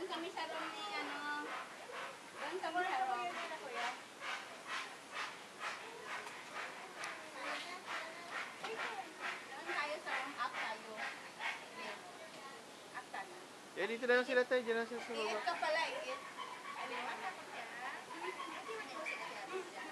Doon kami sa room ni ano. Doon kami sa room. Doon tayo sa room. Up tayo. Up tayo. Eh, dito na lang sila tayo. Diyan na sila sa Iit baba. ka pala, iit.